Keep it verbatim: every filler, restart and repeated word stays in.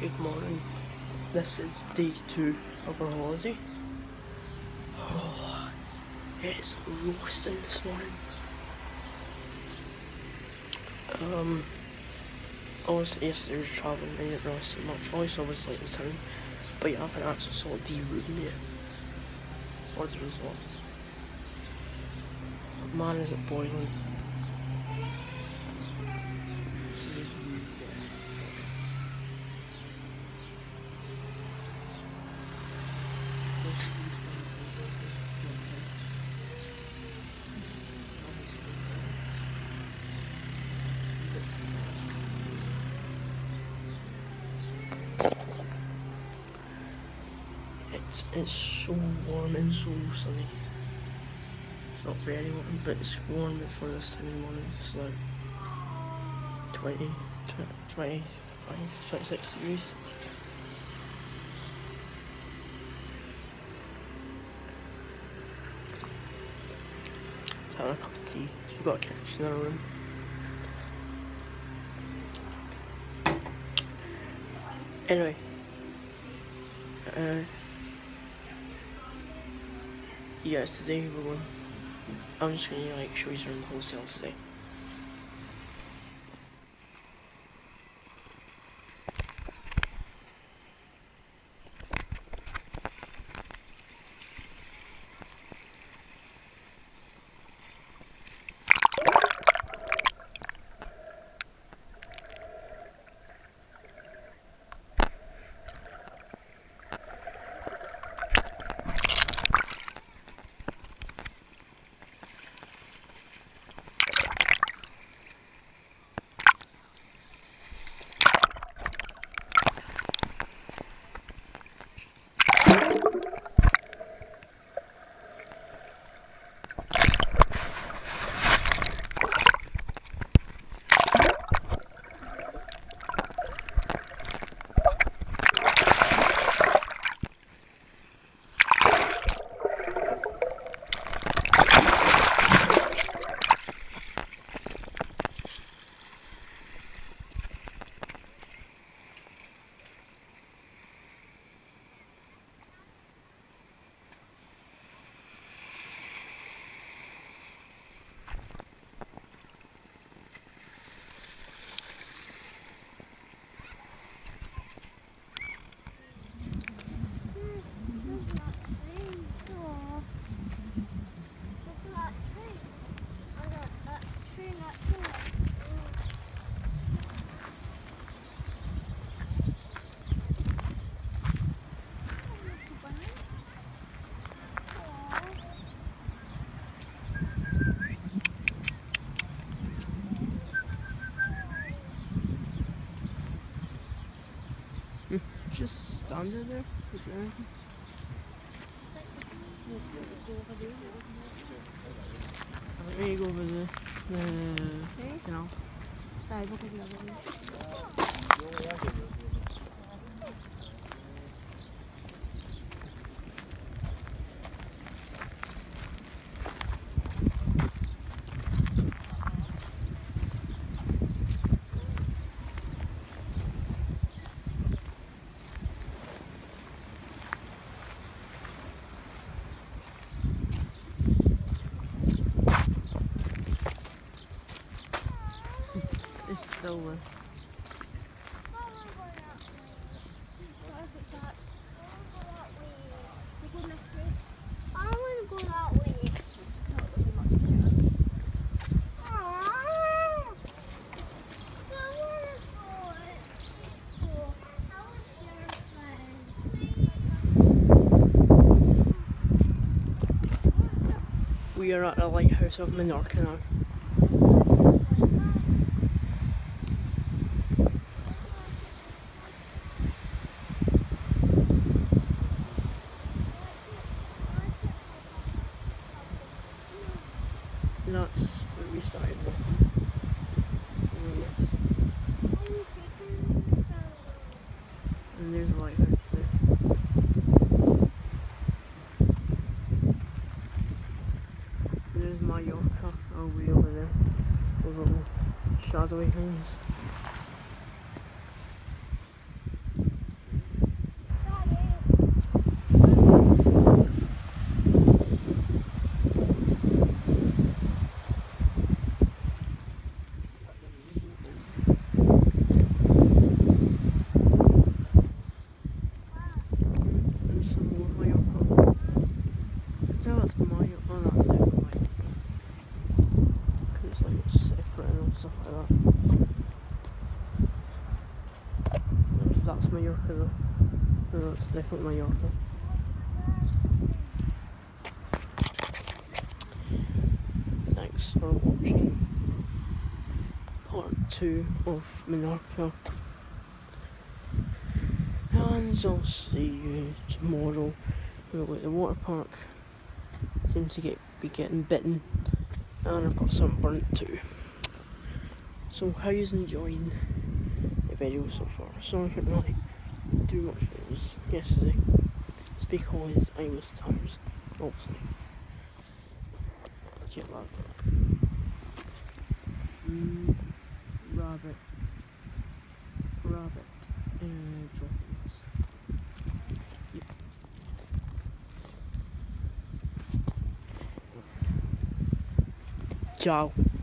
Good morning. This is day two of our holiday. Oh, it's roasting this morning. Um, I was yesterday was travelling and I didn't realise so much. All I saw was like the town, but yeah, I haven't actually saw D Rudin yet. Or the resort. Man, is it boiling? It's, it's so warm and so sunny. It's not very warm, but it's warm for this time of the morning. It's like twenty, twenty-five, twenty-six degrees. Having a cup of tea. So we've got a kitchen in our room. Anyway. Uh, yeah, today we're going. I'm just gonna like show you around the hotel today. Just stand there. I think we go over the, the canal. It's still there. I want to go that way. We are at the lighthouse of Menorca now. That's where we started. And there's a lighthouse there. There's Menorca, all the way over there. Those little shadowy things. That's Menorca though. No, it's definitely Menorca. Thanks for watching part two of Menorca. And I'll see you tomorrow. We'll go to the water park. Seem to get be getting bitten. And I've got sunburnt too. So how you enjoying the video so far? Sorry I couldn't really do much videos yesterday. It's because I was tired, obviously. Jet lag. Mm, rabbit. Rabbit. And droppings. Yep. Ciao.